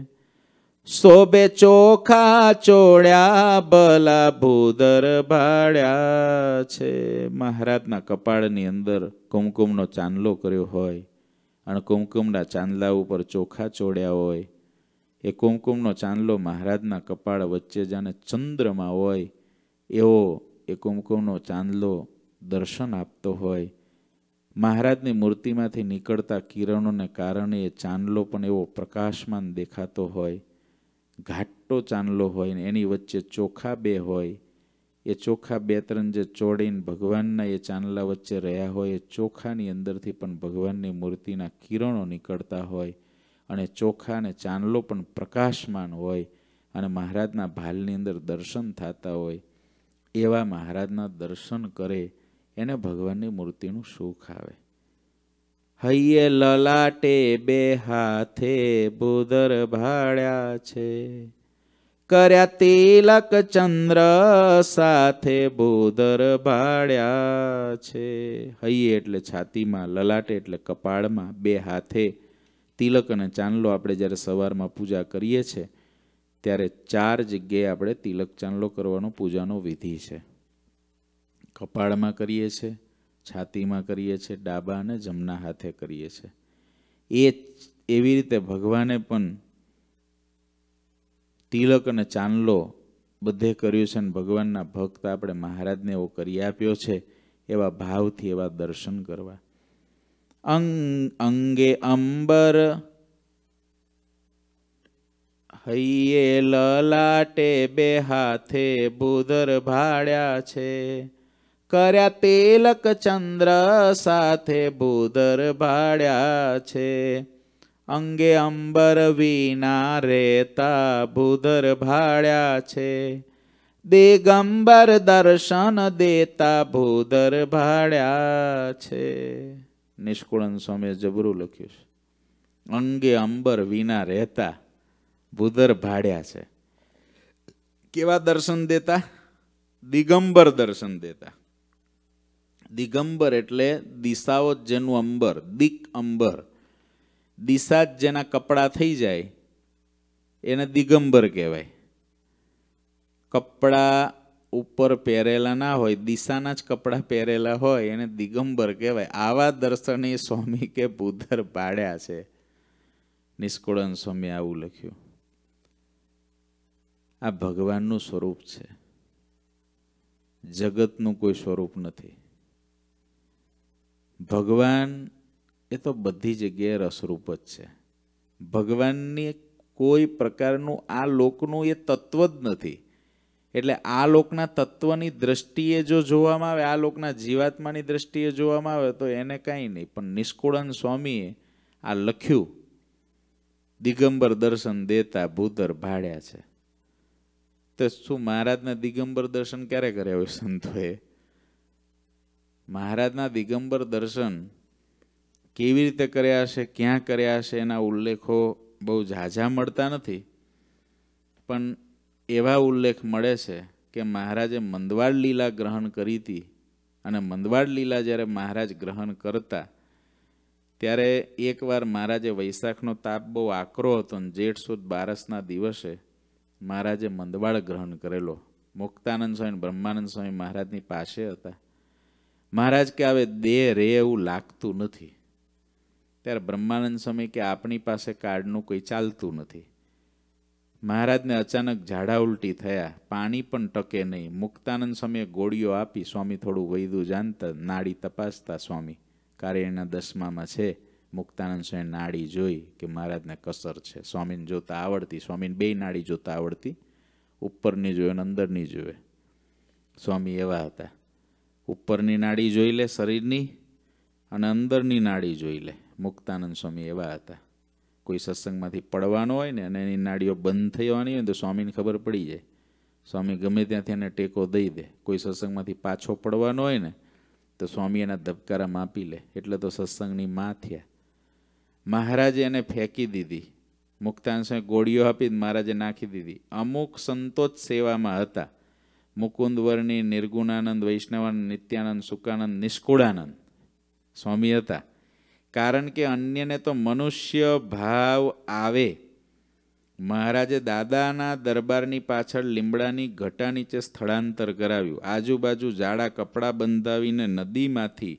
[SPEAKER 1] શોભે ચોખા ચોળ્યા ભલા ભૂધર ભાળ્યા છે. મહારાજના કપાળની અંદર કુમકુમનો ચાંદલો કર્યો હોય અને કુમકુમના ચાંદલા ઉપર ચોખા ચોળ્યા હોય, એ કુમકુમનો ચાંદલો મહારાજના કપાળ વચ્ચે જાણે ચંદ્રમાં હોય એવો એ કુમકુમનો ચાંદલો દર્શન આપતો હોય. મહારાજની મૂર્તિમાંથી નીકળતા કિરણોને કારણે એ ચાંદલો પણ એવો પ્રકાશમાન દેખાતો હોય. ઘાટો ચાંદલો હોય ને એની વચ્ચે ચોખા બે હોય, એ ચોખા બે ત્રણ જે ચોડીને ભગવાનના એ ચાંદલા વચ્ચે રહ્યા હોય, એ ચોખાની અંદરથી પણ ભગવાનની મૂર્તિના કિરણો નીકળતા હોય અને ચોખા અને ચાંદલો પણ પ્રકાશમાન હોય અને મહારાજના ભાલની અંદર દર્શન થતા હોય, એવા મહારાજના દર્શન કરે એને ભગવાનની મૂર્તિનું સુખ આવે. હૈયે લલાટે બે હાથે બુદર ભાળ્યા છે, કર્યા તિલક ચંદ્ર સાથે બુદર ભાળ્યા છે. હૈયે એટલે છાતીમાં, લલાટે એટલે કપાળમાં, બે હાથે તિલક અને ચાંદલો. આપણે જ્યારે સવારમાં પૂજા કરીએ છીએ ત્યારે 4 જગ્યાએ આપણે તિલક ચાંદલો કરવાનો પૂજાનો વિધિ છે. કપાળમાં કરીએ છીએ, છાતીમાં કરીએ છીએ, ડાબા અને જમણા હાથે કરીએ છીએ. એવી રીતે ભગવાને પણ તિલક અને ચાંદલો બધે કર્યું છે અને ભગવાનના ભક્ત આપણે મહારાજને એવો કરી આપ્યો છે. એવા ભાવથી એવા દર્શન કરવા. અંગે અંબર હૈયે લલાટે બે હાથે બુદર ભાળ્યા છે, કર્યા તિલક ચંદ્ર સાથે બુદર ભાળ્યા છે. અંગે અંબર વિના રેતા બુદર ભાળ્યા છે, દિગંબર દર્શન દેતા બુદર ભાળ્યા છે. નિષ્કુળાનંદ સ્વામીએ જબરું લખ્યું છે. અંગે અંબર વિના રહેતા બુદર ભાળ્યા છે. કેવા દર્શન દેતા? દિગંબર દર્શન દેતા. દિગંબર એટલે દિશાઓ જેનું અંબર, દિક અંબર, દિશા જ જેના કપડા થઈ જાય એને દિગંબર કહેવાય. કપડા ઉપર પહેરેલા ના હોય, દિશાના જ કપડા પહેરેલા હોય એને દિગંબર કહેવાય. આવા દર્શને સ્વામી કે બુદર ભાળ્યા છે. નિષ્કુળાનંદ સ્વામી આવું લખ્યું. આ ભગવાનનું સ્વરૂપ છે, જગતનું કોઈ સ્વરૂપ નથી. ભગવાન એ તો બધી જગ્યાએ રસરૂપ જ છે. ભગવાનની કોઈ પ્રકારનું આ લોકનું એ તત્વ જ નથી. એટલે આ લોકના તત્વની દ્રષ્ટિએ જો જોવામાં આવે, આ લોકના જીવાત્માની દ્રષ્ટિએ જોવામાં આવે તો એને કાંઈ નહીં. પણ નિષ્કુળાનંદ સ્વામીએ આ લખ્યું, દિગંબર દર્શન દેતા બુદર ભાળ્યા છે. તો શું મહારાજના દિગંબર દર્શન ક્યારે કર્યા હોય સંતોએ? મહારાજના દિગંબર દર્શન કેવી રીતે કર્યા હશે, ક્યાં કર્યા હશે, એના ઉલ્લેખો બહુ ઝાઝા મળતા નથી. પણ એવા ઉલ્લેખ મળે છે કે મહારાજે મંદવાડ લીલા ગ્રહણ કરી હતી અને મંદવાડ લીલા જ્યારે મહારાજ ગ્રહણ કરતા ત્યારે એકવાર મહારાજે વૈશાખનો તાપ બહુ આકરો હતો અને જેઠ સુદ બારસના દિવસે મહારાજે મંદવાડ ગ્રહણ કરેલો. મુક્તાનંદ સ્વામી, બ્રહ્માનંદ સ્વામી મહારાજની પાસે હતા. મહારાજ કે હવે દેહ રે એવું લાગતું નથી. ત્યારે બ્રહ્માનંદ સ્વામી કે આપણી પાસે કાર્ડનું કોઈ ચાલતું નથી. મહારાજને અચાનક ઝાડા ઉલટી થયા, પાણી પણ ટકે નહીં. મુક્તાનંદ સ્વામીએ ગોળીઓ આપી. સ્વામી થોડું વૈદું જાણતા, નાડી તપાસતા. સ્વામી કાર્યના 10મામાં છે. મુક્તાનંદ સ્વામી નાડી જોઈ કે મહારાજને કસર છે. સ્વામીને જોતા આવડતી, સ્વામીને બે નાડી જોતા આવડતી, ઉપરની જોવે અને અંદરની જોવે. સ્વામી એવા હતા, ઉપરની નાડી જોઈ લે શરીરની અને અંદરની નાડી જોઈ લે. મુક્તાનંદ સ્વામી એવા હતા. કોઈ સત્સંગમાંથી પડવાનો હોય ને અને એની નાડીઓ બંધ થવાની હોય તો સ્વામીને ખબર પડી જાય. સ્વામી ગમે ત્યાંથી એને ટેકો દઈ દે. કોઈ સત્સંગમાંથી પાછો પડવાનો હોય ને તો સ્વામી એના ધબકારા માપી લે. એટલે તો સત્સંગની માં થયા. મહારાજે એને ફેંકી દીધી. મુક્તાનંદ સ્વામી ગોળીઓ આપી મહારાજે નાખી દીધી. અમુક સંતો જ સેવામાં હતા. મુકુંદ વર્ણી, નિર્ગુણાનંદ, વૈષ્ણવાનંદ, નિત્યાનંદ, સુકાનંદ, નિષ્કુળાનંદ સ્વામી હતા. કારણ કે અન્યને તો મનુષ્ય ભાવ આવે. મહારાજે દાદાના દરબારની પાછળ લીમડાની ઘટા નીચે સ્થળાંતર કરાવ્યું. આજુબાજુ જાડા કપડાં બંધાવીને નદીમાંથી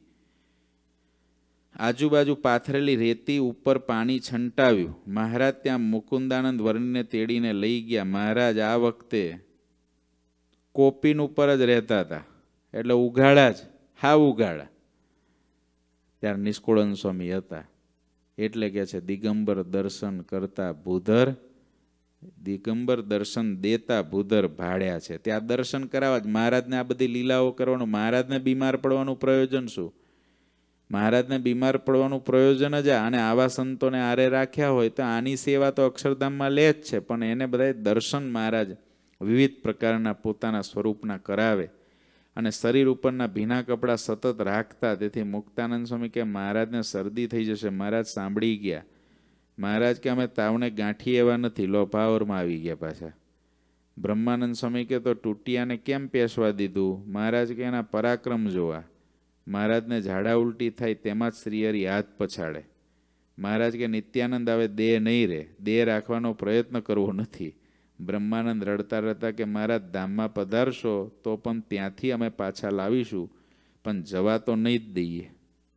[SPEAKER 1] આજુબાજુ પાથરેલી રેતી ઉપર પાણી છંટાવ્યું. મહારાજ ત્યાં મુકુંદાનંદ વર્ણને તેડીને લઈ ગયા. મહારાજ આ વખતે કોપીન ઉપર જ રહેતા હતા, એટલે ઉઘાડા જ, હાવ ઉઘાડા. ત્યારે નિષ્કુળાનંદ સ્વામી હતા. એટલે કે છે દિગંબર દર્શન કરતા બુધર દિગંબર દર્શન દેતા ભૂધર ભાડ્યા છે. ત્યાં દર્શન કરાવવા જ મહારાજને આ બધી લીલાઓ કરવાનું. મહારાજને બીમાર પડવાનું પ્રયોજન શું? મહારાજને બીમાર પડવાનું પ્રયોજન જ અને આવા સંતોને આરે રાખ્યા હોય તો આની સેવા તો અક્ષરધામમાં લે જ છે, પણ એને બધા દર્શન મહારાજ વિવિધ પ્રકારના પોતાના સ્વરૂપના કરાવે અને શરીર ઉપરના ભીના કપડાં સતત રાખતા. તેથી મુક્તાનંદ સ્વામી કે મહારાજને શરદી થઈ જશે. મહારાજ સાંભળી ગયા. મહારાજ કે અમે તાવને ગાંઠી એવા નથી, લો પાવરમાં આવી ગયા પાછા. બ્રહ્માનંદ સ્વામી કે તો ટૂટિયાને કેમ પેશવા દીધું? મહારાજ કે એના પરાક્રમ જોવા. મહારાજને ઝાડા ઉલટી થાય તેમાં જ શ્રીહરિ હાથ પછાડે. મહારાજ કે નિત્યાનંદ આવે દેહ નહીં રહે, દેહ રાખવાનો પ્રયત્ન કરવો નથી. બ્રહ્માનંદ રડતા રડતા કે મહારાજ ધામમાં પધારશો તો પણ ત્યાંથી અમે પાછા લાવીશું, પણ જવા તો નહીં જ દઈએ,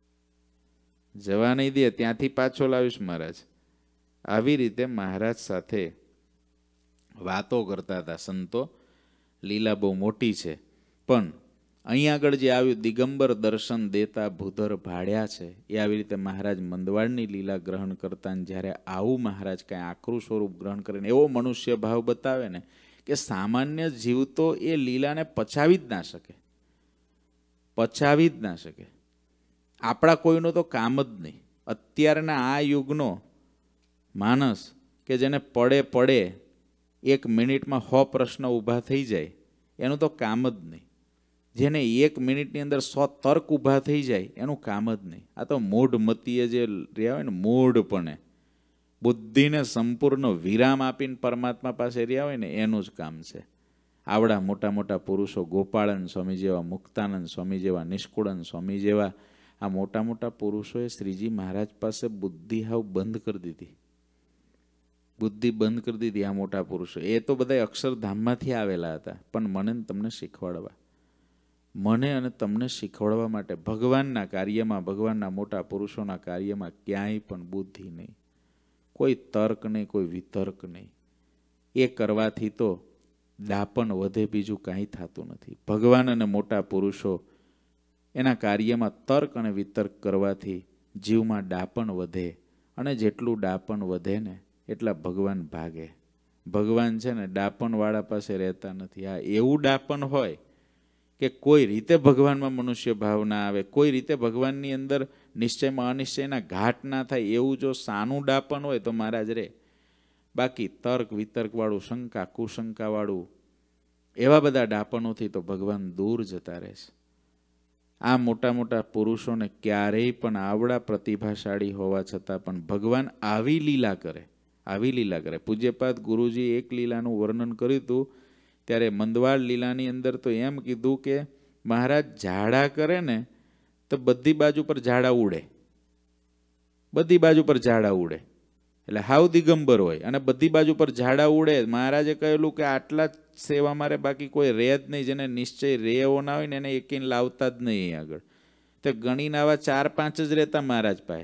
[SPEAKER 1] જવા નહીં દઈએ, ત્યાંથી પાછો લાવીશ મહારાજ. આવી રીતે મહારાજ સાથે વાતો કરતા હતા સંતો. લીલા બહુ મોટી છે, પણ અહીં આગળ જે આવ્યું દિગંબર દર્શન દેતા ભૂધર ભાડ્યા છે, એ આવી રીતે મહારાજ મંદવાડની લીલા ગ્રહણ કરતા. ને જ્યારે આવું મહારાજ કાંઈ આકરું સ્વરૂપ ગ્રહણ કરીને એવો મનુષ્ય ભાવ બતાવે ને કે સામાન્ય જીવ તો એ લીલાને પચાવી જ ના શકે, પચાવી જ ના શકે. આપણા કોઈનું તો કામ જ નહીં. અત્યારના આ યુગનો માણસ કે જેને પડે પડે 1 મિનિટમાં 100 પ્રશ્ન ઊભા થઈ જાય, એનું તો કામ જ નહીં. જેને 1 મિનિટની અંદર 100 તર્ક ઊભા થઈ જાય, એનું કામ જ નહીં. આ તો મૂઢમતીએ જે રહ્યા હોય ને, મૂઢપણે બુદ્ધિને સંપૂર્ણ વિરામ આપીને પરમાત્મા પાસે રહ્યા હોય ને, એનું જ કામ છે. આવડા મોટા મોટા પુરુષો, ગોપાળન સ્વામી જેવા, મુક્તાનંદ સ્વામી જેવા, નિષ્કુળાનંદ સ્વામી જેવા, આ મોટા મોટા પુરુષોએ શ્રીજી મહારાજ પાસે બુદ્ધિ હાવ બંધ કરી દીધી. બુદ્ધિ બંધ કરી દીધી આ મોટા પુરુષો. એ તો બધા અક્ષરધામમાંથી આવેલા હતા, પણ મને તમને શીખવાડવા, મને અને તમને શીખવાડવા માટે ભગવાનના કાર્યમાં, ભગવાનના મોટા પુરુષોના કાર્યમાં ક્યાંય પણ બુદ્ધિ નહીં, કોઈ તર્ક નહીં, કોઈ વિતર્ક નહીં. એ કરવાથી તો દાપણ વધે, બીજું કાંઈ થતું નથી. ભગવાન અને મોટા પુરુષો એના કાર્યમાં તર્ક અને વિતર્ક કરવાથી જીવમાં ડાપણ વધે, અને જેટલું ડાપણ વધે ને એટલા ભગવાન ભાગે. ભગવાન છે ને ડાપણવાળા પાસે રહેતા નથી. હા, એવું ડાપણ હોય કે કોઈ રીતે ભગવાનમાં મનુષ્ય ભાવ ના આવે, કોઈ રીતે ભગવાનની અંદર નિશ્ચયમાં અનિશ્ચયના ઘાટ ના થાય, એવું જો સાનું ડાપણ હોય તો મહારાજ રે. બાકી તર્ક વિતર્કવાળું, શંકા કુશંકાવાળું, એવા બધા ડાપણોથી તો ભગવાન દૂર જતા રહેશે. આ મોટા મોટા પુરુષોને ક્યારેય પણ આવડા પ્રતિભાશાળી હોવા છતાં પણ ભગવાન આવી લીલા કરે, આવી લીલા કરે. પૂજ્યપાદ ગુરુજી એક લીલાનું વર્ણન કર્યું હતું, ત્યારે મંદવાડ લીલાની અંદર તો એમ કીધું કે મહારાજ ઝાડા કરે ને તો બધી બાજુ પર ઝાડા ઉડે, બધી બાજુ પર ઝાડા ઉડે. એટલે હાવ દિગંબર હોય અને બધી બાજુ પર ઝાડા ઉડે. મહારાજે કહેલું કે આટલા જ સેવા મારે, બાકી કોઈ રહે જ નહીં. જેને નિશ્ચય રહે એવો ના હોય ને એને એકેને લાવતા જ નહીં આગળ. તો ગણીને આવા 4-5 જ રહેતા મહારાજ પાસે.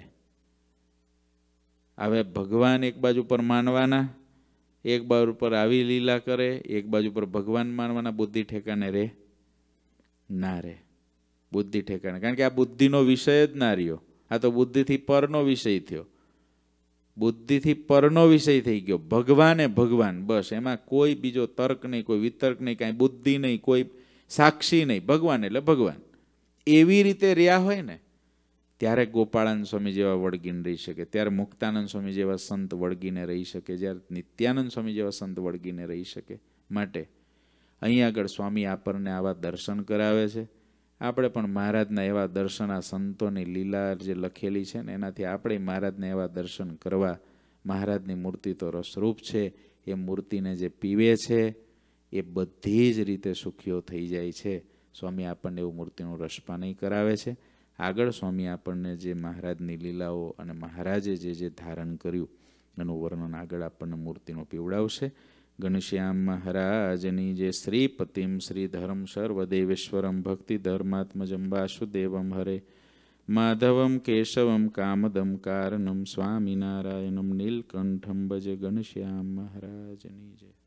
[SPEAKER 1] હવે ભગવાન એક બાજુ પર માનવાના, એક બાજુ પર આવી લીલા કરે, એક બાજુ પર ભગવાન માનવાના. બુદ્ધિ ઠેકાને રે ના રે, બુદ્ધિ ઠેકાને. કારણ કે આ બુદ્ધિનો વિષય જ ના રહ્યો. આ તો બુદ્ધિથી પરનો વિષય થયો, બુદ્ધિથી પરનો વિષય થઈ ગયો. ભગવાને ભગવાન, બસ. એમાં કોઈ બીજો તર્ક નહીં, કોઈ વિતર્ક નહીં, કાંઈ બુદ્ધિ નહીં, કોઈ સાક્ષી નહીં. ભગવાન એટલે ભગવાન. એવી રીતે રહ્યા હોય ને ત્યારે ગોપાળાનંદ સ્વામી જેવા વળગીને રહી શકે, ત્યારે મુક્તાનંદ સ્વામી જેવા સંત વળગીને રહી શકે, જ્યારે નિત્યાનંદ સ્વામી જેવા સંત વળગીને રહી શકે. માટે અહીં આગળ સ્વામી આપણને આવા દર્શન કરાવે છે. આપણે પણ મહારાજના એવા દર્શન, આ સંતોની લીલા જે લખેલી છે ને એનાથી આપણે મહારાજને એવા દર્શન કરવા. મહારાજની મૂર્તિ તો રસરૂપ છે. એ મૂર્તિને જે પીવે છે એ બધી જ રીતે સુખીઓ થઈ જાય છે. સ્વામી આપણને એવું મૂર્તિનું રસપાન કરાવે છે. આગળ સ્વામી આપણને જે મહારાજની લીલાઓ અને મહારાજે જે ધારણ કર્યું એનું વર્ણન આગળ આપણને મૂર્તિનું પીવડાવશે. ઘનશ્યામ મહારાજની જે શ્રીપતિમ શ્રીધરમ સર્વદેવેશ્વરમ ભક્તિ ધર્માત્મજમ વાસુદેવમ હરે માધવમ કેશવમ કામદમ કારણમ સ્વામિનારાયણમ નીલકંઠમ ભજ. ઘનશ્યામ મહારાજની જય.